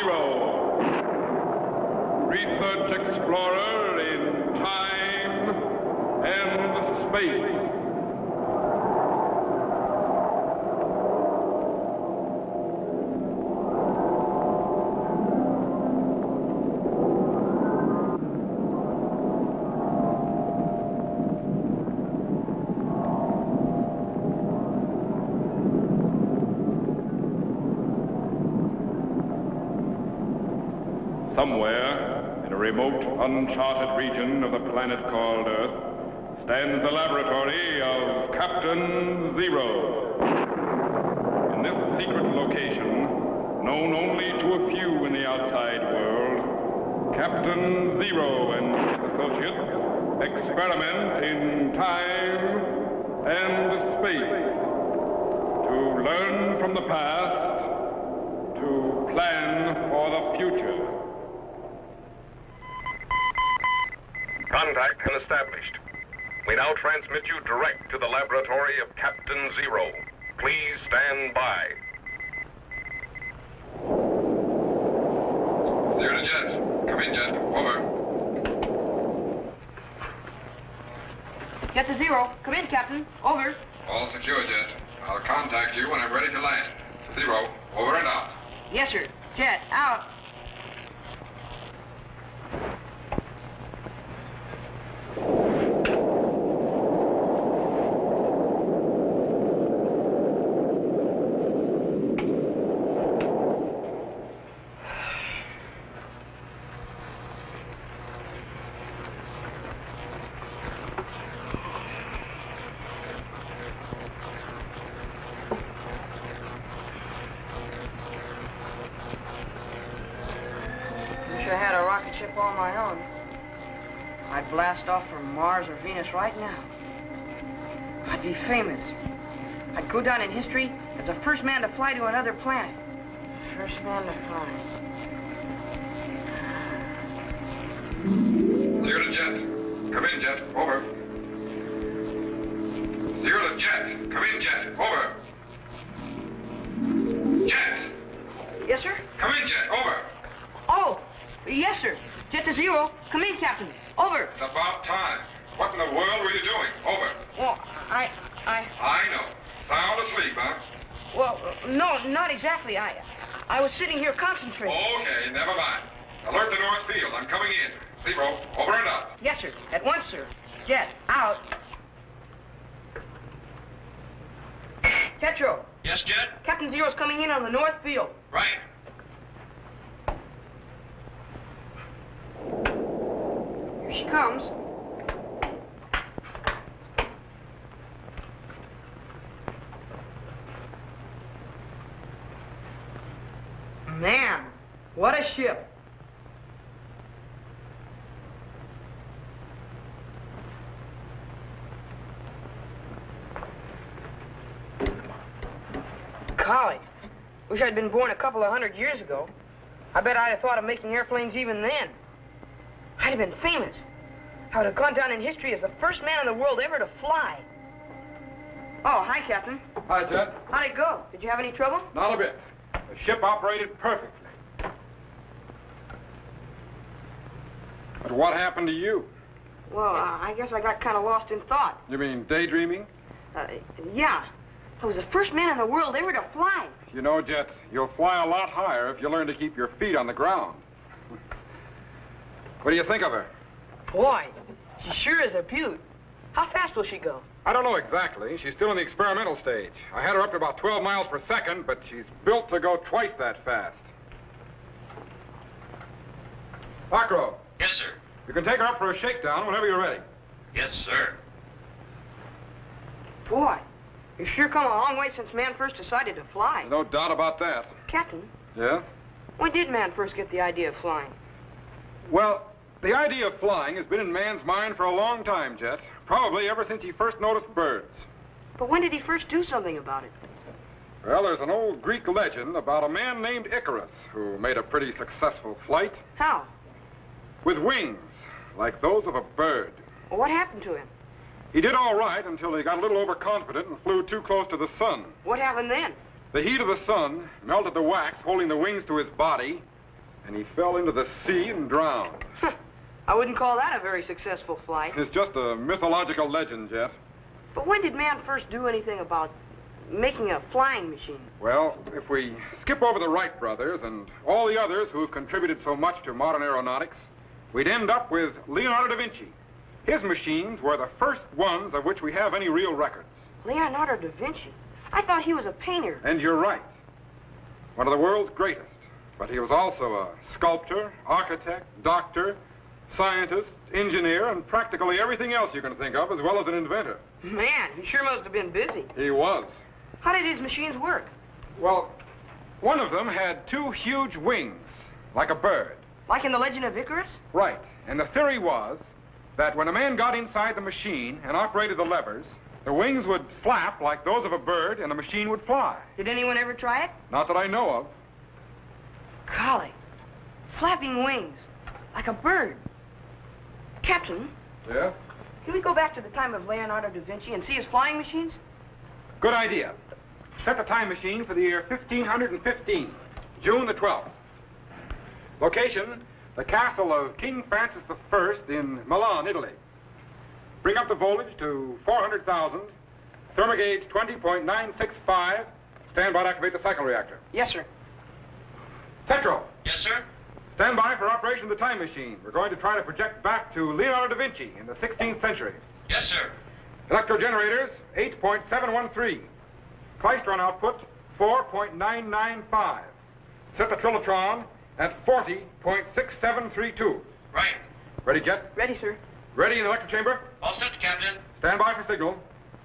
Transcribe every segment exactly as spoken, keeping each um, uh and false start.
Zero, research explorer in time and space. Somewhere, in a remote, uncharted region of the planet called Earth, stands the laboratory of Captain Zero. In this secret location, known only to a few in the outside world, Captain Zero and his associates experiment in time and space to learn from the past, to plan for the future. Contact been established. We now transmit you direct to the laboratory of Captain Zero. Please stand by. Zero to Jet. Come in, Jet. Over. Jet to Zero. Come in, Captain. Over. All secure, Jet. I'll contact you when I'm ready to land. Zero. Over and out. Yes, sir. Jet, out. All my own. I'd blast off for Mars or Venus right now. I'd be famous. I'd go down in history as the first man to fly to another planet. First man to fly. Zero to Jet. Come in, Jet. Over. Zero to Jet. Come in, Jet. Over. Jet. Yes, sir? Come in, Jet. Over. Oh, yes, sir. Jet to Zero. Come in, Captain. Over. It's about time. What in the world were you doing? Over. Well, I... I... I know. Sound asleep, huh? Well, no, not exactly. I... I was sitting here concentrating. Okay, never mind. Alert the north field. I'm coming in. Zero. Over and up. Yes, sir. At once, sir. Jet, out. Tetro. Yes, Jet? Captain Zero's coming in on the north field. Right. Here she comes. Man, what a ship. Golly, wish I'd been born a couple of hundred years ago. I bet I'd have thought of making airplanes even then. I'd have been famous. I would have gone down in history as the first man in the world ever to fly. Oh, hi, Captain. Hi, Jet. How'd it go? Did you have any trouble? Not a bit. The ship operated perfectly. But what happened to you? Well, uh, I guess I got kind of lost in thought. You mean daydreaming? Uh, yeah. I was the first man in the world ever to fly. You know, Jet, you'll fly a lot higher if you learn to keep your feet on the ground. What do you think of her? Boy, she sure is a beaut. How fast will she go? I don't know exactly. She's still in the experimental stage. I had her up to about twelve miles per second, but she's built to go twice that fast. Acro. Yes, sir. You can take her up for a shakedown whenever you're ready. Yes, sir. Boy, you've sure come a long way since man first decided to fly. No doubt about that. Captain? Yes? When did man first get the idea of flying? Well, the idea of flying has been in man's mind for a long time, Jet. Probably ever since he first noticed birds. But when did he first do something about it? Well, there's an old Greek legend about a man named Icarus who made a pretty successful flight. How? With wings, like those of a bird. Well, what happened to him? He did all right until he got a little overconfident and flew too close to the sun. What happened then? The heat of the sun melted the wax holding the wings to his body, and he fell into the sea and drowned. I wouldn't call that a very successful flight. It's just a mythological legend, Jet. But when did man first do anything about making a flying machine? Well, if we skip over the Wright brothers and all the others who've contributed so much to modern aeronautics, we'd end up with Leonardo da Vinci. His machines were the first ones of which we have any real records. Leonardo da Vinci? I thought he was a painter. And you're right. One of the world's greatest. But he was also a sculptor, architect, doctor, scientist, engineer, and practically everything else you can think of, as well as an inventor. Man, he sure must have been busy. He was. How did his machines work? Well, one of them had two huge wings, like a bird. Like in the Legend of Icarus? Right. And the theory was that when a man got inside the machine and operated the levers, the wings would flap like those of a bird, and the machine would fly. Did anyone ever try it? Not that I know of. Golly, flapping wings, like a bird. Captain, Yeah? can we go back to the time of Leonardo da Vinci and see his flying machines? Good idea. Set the time machine for the year fifteen fifteen, June the twelfth. Location, the castle of King Francis the First in Milan, Italy. Bring up the voltage to four hundred thousand, thermogauge twenty point nine six five. Stand by to activate the cycle reactor. Yes, sir. Central. Yes, sir. Stand by for operation of the time machine. We're going to try to project back to Leonardo da Vinci in the sixteenth century. Yes, sir. Electrogenerators, eight point seven one three. Klystron output, four point nine nine five. Set the trilotron at forty point six seven three two. Right. Ready, Jet? Ready, sir. Ready in the electric chamber? All set, Captain. Stand by for signal.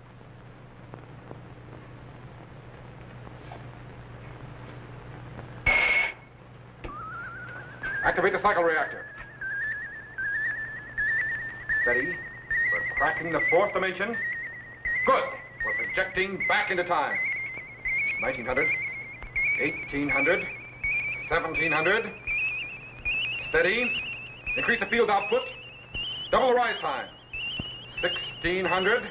Activate the cycle reactor. Steady. We're cracking the fourth dimension. Good. We're projecting back into time. nineteen hundred, eighteen hundred, seventeen hundred. Steady. Increase the field output. Double the rise time. sixteen hundred,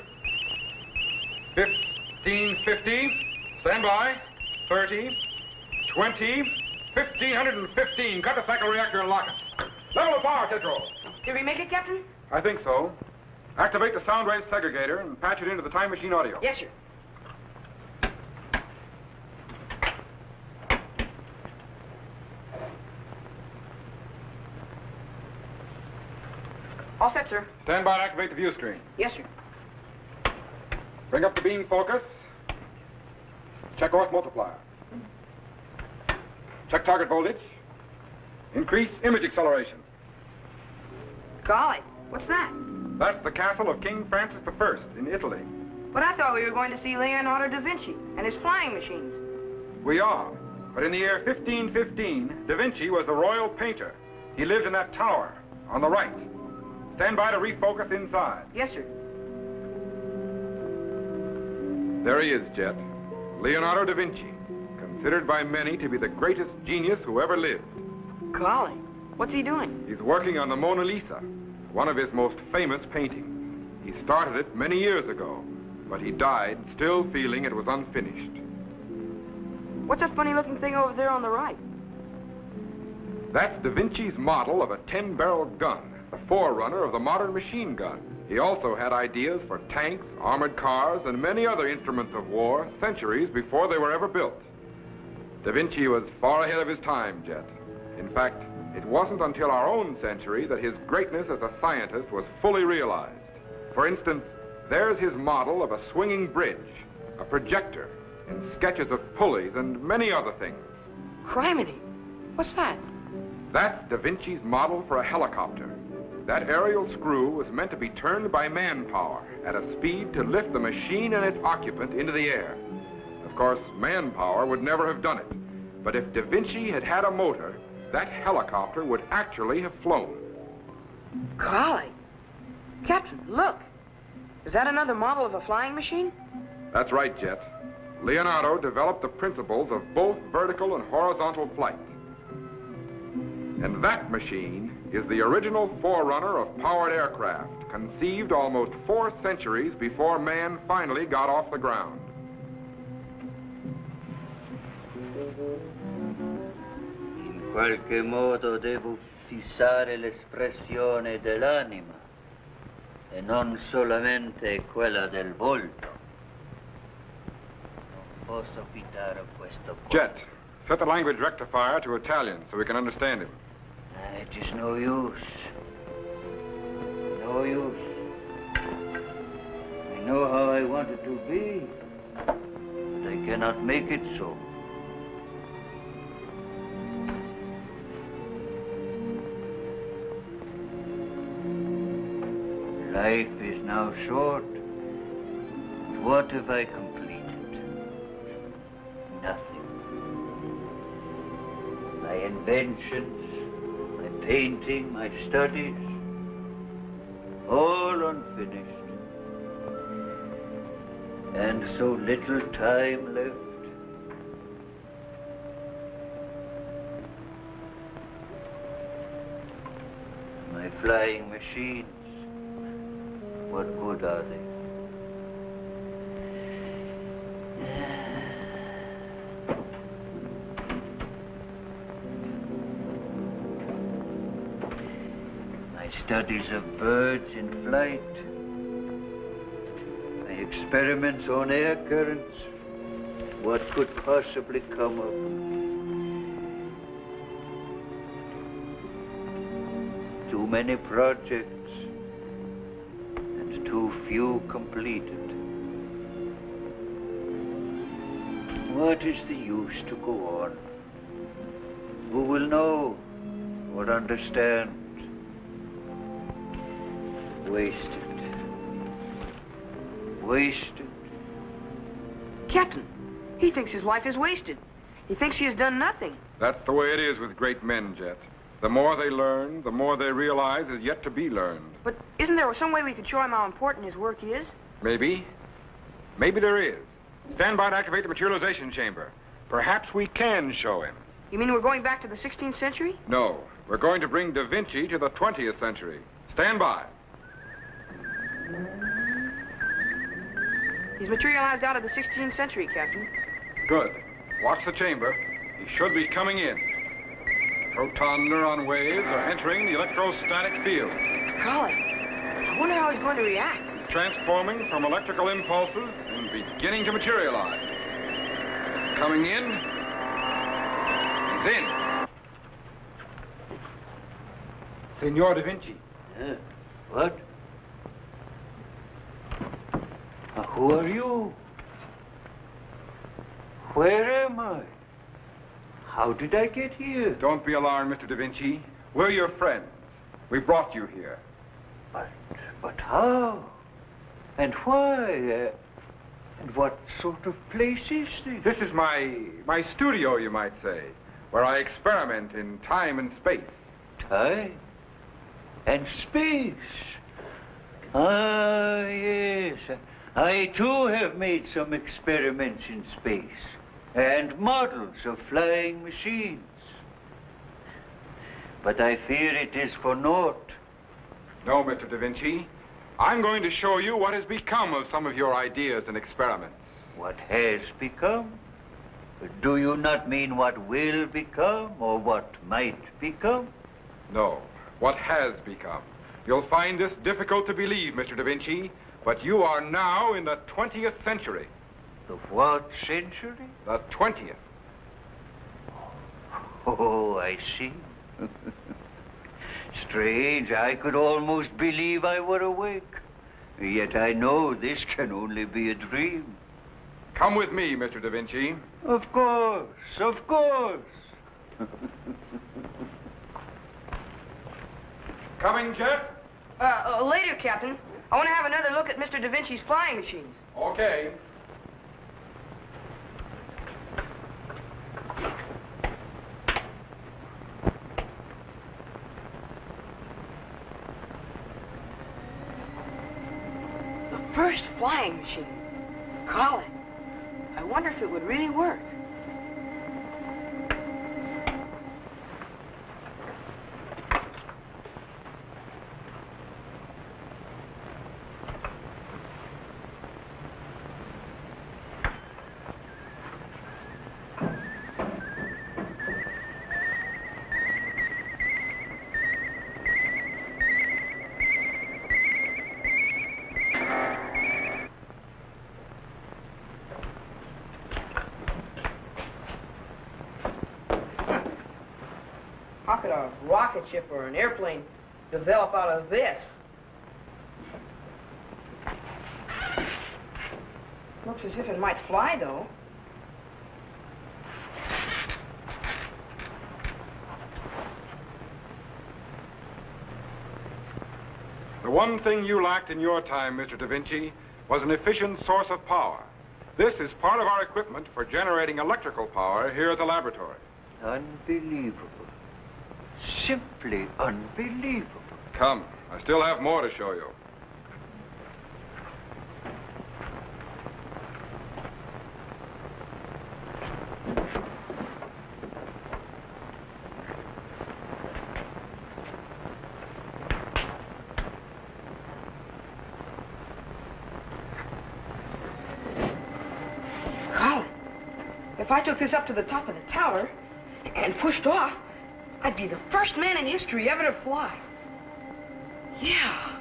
fifteen fifty. Stand by. thirty, twenty, fifteen fifteen. Cut the cycle reactor and lock it. Level of power, Tetro. Did we make it, Captain? I think so. Activate the sound wave segregator and patch it into the time machine audio. Yes, sir. All set, sir. Stand by to activate the view screen. Yes, sir. Bring up the beam focus. Check Orth multiplier. Check target voltage. Increase image acceleration. Golly, what's that? That's the castle of King Francis the First in Italy. But I thought we were going to see Leonardo da Vinci and his flying machines. We are. But in the year fifteen fifteen, Da Vinci was the royal painter. He lived in that tower on the right. Stand by to refocus inside. Yes, sir. There he is, Jet. Leonardo da Vinci, considered by many to be the greatest genius who ever lived. Golly, what's he doing? He's working on the Mona Lisa, one of his most famous paintings. He started it many years ago, but he died still feeling it was unfinished. What's that funny-looking thing over there on the right? That's Da Vinci's model of a ten-barrel gun, the forerunner of the modern machine gun. He also had ideas for tanks, armored cars, and many other instruments of war centuries before they were ever built. Da Vinci was far ahead of his time, Jet. In fact, it wasn't until our own century that his greatness as a scientist was fully realized. For instance, there's his model of a swinging bridge, a projector, and sketches of pulleys and many other things. Criminy, what's that? That's Da Vinci's model for a helicopter. That aerial screw was meant to be turned by manpower at a speed to lift the machine and its occupant into the air. Of course, manpower would never have done it. But if Da Vinci had had a motor, that helicopter would actually have flown. Golly. Captain, look. Is that another model of a flying machine? That's right, Jet. Leonardo developed the principles of both vertical and horizontal flight. And that machine is the original forerunner of powered aircraft, conceived almost four centuries before man finally got off the ground. In qualche modo devo fissare l'espressione dell'anima e non solamente quella del volto. Non posso fidare questo qua. Jet, set the language rectifier to Italian so we can understand him. Uh, it is no use. No use. I know how I want it to be, but I cannot make it so. Life is now short. What have I completed? Nothing. My inventions, my painting, my studies, all unfinished. And so little time left. My flying machines, what good are they? My studies of birds in flight, my experiments on air currents, what could possibly come of them? Too many projects, too few completed. What is the use to go on? Who will know or understand? Wasted. Wasted. Captain, he thinks his life is wasted. He thinks he has done nothing. That's the way it is with great men, Jet. The more they learn, the more they realize is yet to be learned. But isn't there some way we could show him how important his work is? Maybe. Maybe there is. Stand by to activate the materialization chamber. Perhaps we can show him. You mean we're going back to the sixteenth century? No. We're going to bring Da Vinci to the twentieth century. Stand by. He's materialized out of the sixteenth century, Captain. Good. Watch the chamber. He should be coming in. Proton neuron waves are entering the electrostatic field. Golly, I wonder how he's going to react. He's transforming from electrical impulses and beginning to materialize. It's coming in. He's in. Signor Da Vinci. Uh, what? Uh, who are you? Where am I? How did I get here? Don't be alarmed, Mister Da Vinci. We're your friends. We brought you here. But, but how? And why? Uh, and what sort of place is this? This is my, my studio, you might say, where I experiment in time and space. Time? And space? Ah, yes. I, too, have made some experiments in space. And models of flying machines. But I fear it is for naught. No, Mister Da Vinci. I'm going to show you what has become of some of your ideas and experiments. What has become? Do you not mean what will become or what might become? No, what has become. You'll find this difficult to believe, Mister Da Vinci, but you are now in the twentieth century. The what century? The twentieth. Oh, I see. Strange, I could almost believe I were awake. Yet I know this can only be a dream. Come with me, Mister Da Vinci. Of course, of course. Coming, Jet? Uh, uh, later, Captain. I want to have another look at Mister Da Vinci's flying machines. Okay. First flying machine. Golly, I wonder if it would really work. could a rocket ship or an airplane develop out of this? Looks as if it might fly, though. The one thing you lacked in your time, Mister Da Vinci, was an efficient source of power. This is part of our equipment for generating electrical power here at the laboratory. Unbelievable. Simply unbelievable. Come, I still have more to show you. If I took this up to the top of the tower and pushed off, I'd be the first man in history ever to fly. Yeah.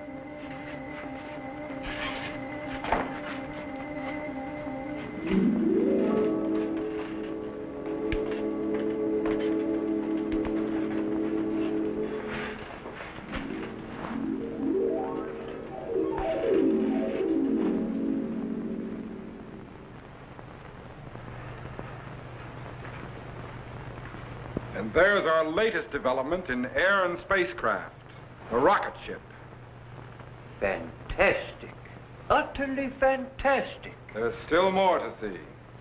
And there's our latest development in air and spacecraft, the rocket ship. Fantastic. Utterly fantastic. There's still more to see.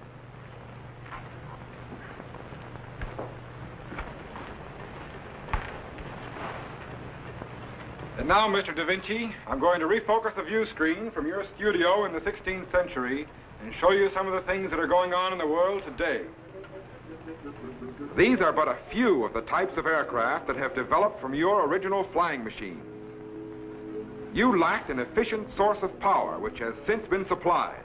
And now, Mister Da Vinci, I'm going to refocus the view screen from your studio in the sixteenth century and show you some of the things that are going on in the world today. These are but a few of the types of aircraft that have developed from your original flying machines. You lacked an efficient source of power, which has since been supplied.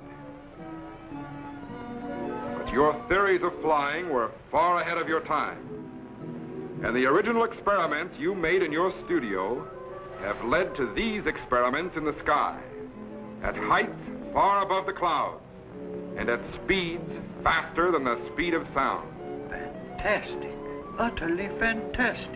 But your theories of flying were far ahead of your time. And the original experiments you made in your studio have led to these experiments in the sky, at heights far above the clouds, and at speeds faster than the speed of sound. Fantastic. Utterly fantastic.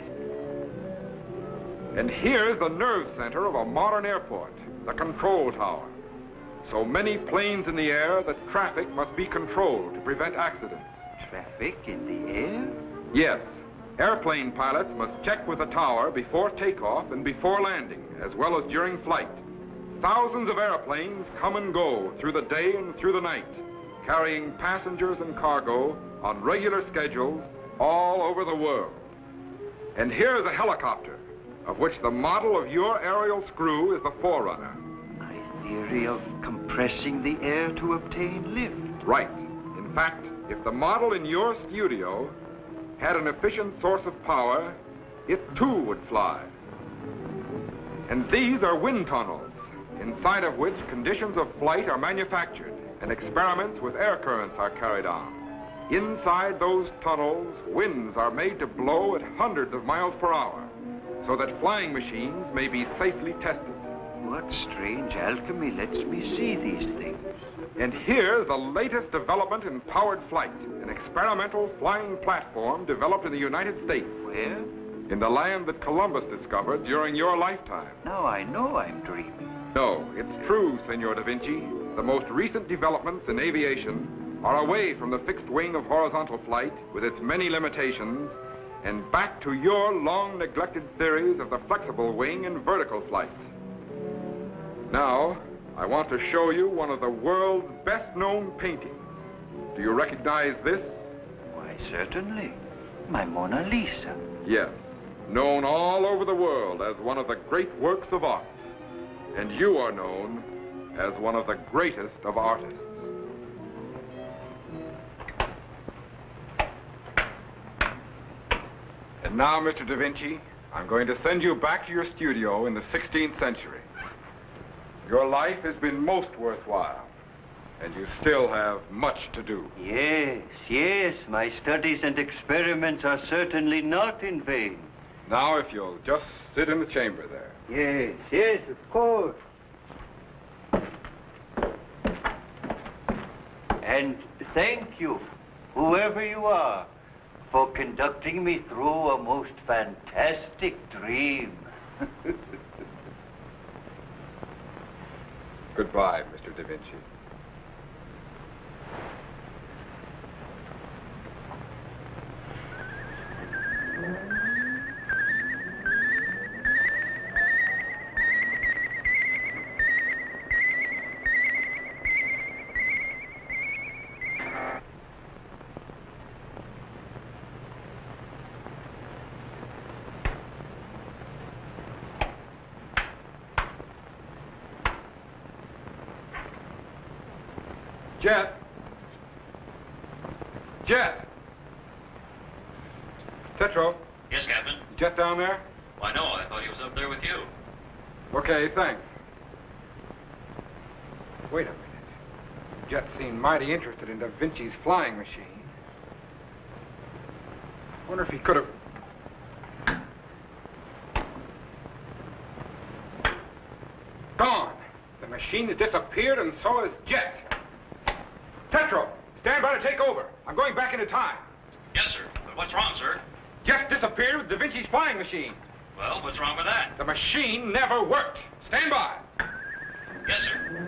And here's the nerve center of a modern airport, the control tower. So many planes in the air that traffic must be controlled to prevent accidents. Traffic in the air? Yes. Airplane pilots must check with the tower before takeoff and before landing, as well as during flight. Thousands of airplanes come and go through the day and through the night, carrying passengers and cargo on regular schedules all over the world. And here's a helicopter, of which the model of your aerial screw is the forerunner. My theory of compressing the air to obtain lift. Right. In fact, if the model in your studio had an efficient source of power, it too would fly. And these are wind tunnels, inside of which conditions of flight are manufactured and experiments with air currents are carried on. Inside those tunnels, winds are made to blow at hundreds of miles per hour, so that flying machines may be safely tested. What strange alchemy lets me see these things? And here's the latest development in powered flight, an experimental flying platform developed in the United States. Where? In the land that Columbus discovered during your lifetime. Now I know I'm dreaming. No, it's true, Senor Da Vinci. The most recent developments in aviation are away from the fixed wing of horizontal flight with its many limitations and back to your long-neglected theories of the flexible wing and vertical flight. Now, I want to show you one of the world's best-known paintings. Do you recognize this? Why, certainly. My Mona Lisa. Yes, known all over the world as one of the great works of art. And you are known as one of the greatest of artists. And now, Mister Da Vinci, I'm going to send you back to your studio in the sixteenth century. Your life has been most worthwhile, and you still have much to do. Yes, yes, my studies and experiments are certainly not in vain. Now, if you'll just sit in the chamber there. Yes, yes, of course. And thank you, whoever you are, for conducting me through a most fantastic dream. Goodbye, Mister Da Vinci. Jet! Jet! Tetro, Yes, Captain. Jet down there? Why, no, I thought he was up there with you. Okay, thanks. Wait a minute. Jet seemed mighty interested in Da Vinci's flying machine. I wonder if he could have... Gone! The machine has disappeared, and so has Jet. Tetro, stand by to take over. I'm going back into time. Yes, sir. But what's wrong, sir? Jet disappeared with Da Vinci's flying machine. Well, what's wrong with that? The machine never worked. Stand by. Yes, sir.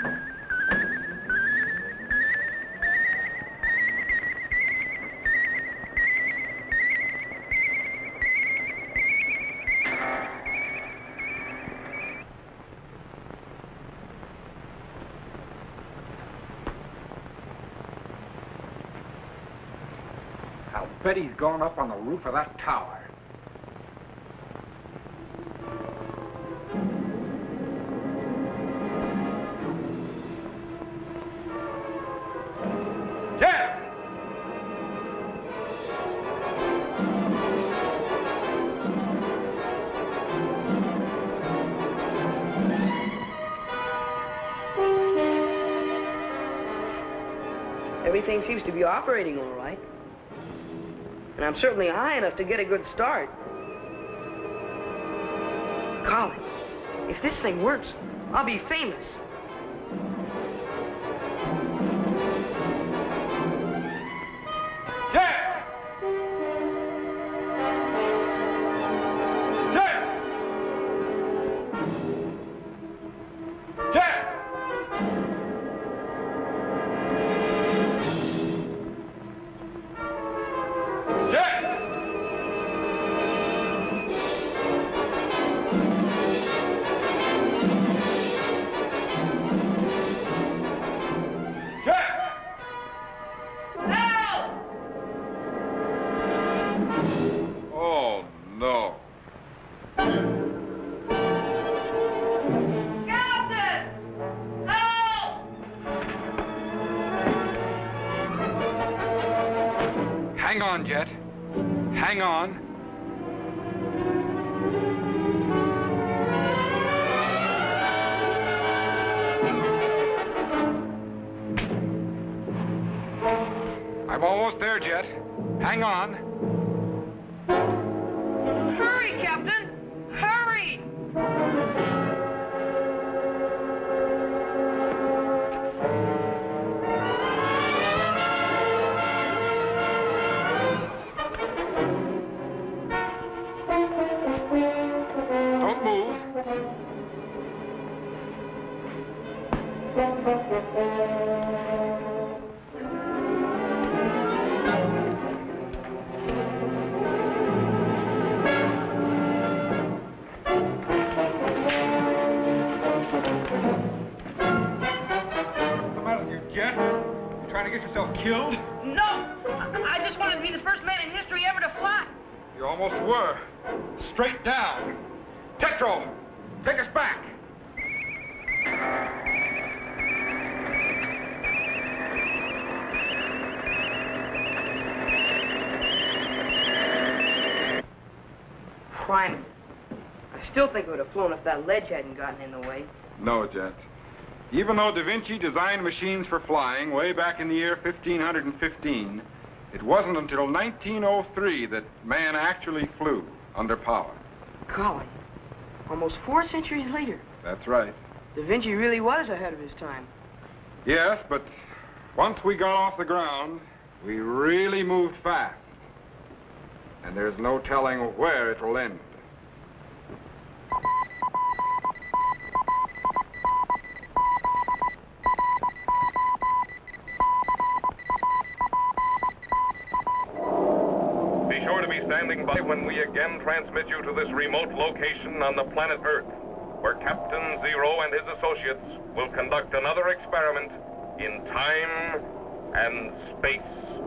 I'll bet he's gone up on the roof of that tower. Jet! Everything seems to be operating all right. And I'm certainly high enough to get a good start. Golly, if this thing works, I'll be famous. Jet! Jet! Jet! Hang on, Jet. Hang on. I'm almost there, Jet. Hang on. Hurry, Captain! Hurry! Don't move. Get yourself killed? No! I, I just wanted to be the first man in history ever to fly. You almost were. Straight down. Tetro, take us back. Climate. I still think it would have flown if that ledge hadn't gotten in the way. No, Jet. Even though Da Vinci designed machines for flying way back in the year fifteen fifteen, it wasn't until nineteen oh three that man actually flew under power. Golly, almost four centuries later. That's right. Da Vinci really was ahead of his time. Yes, but once we got off the ground, we really moved fast. and there's no telling where it will end. Be sure to be standing by when we again transmit you to this remote location on the planet Earth, where Captain Zero and his associates will conduct another experiment in time and space.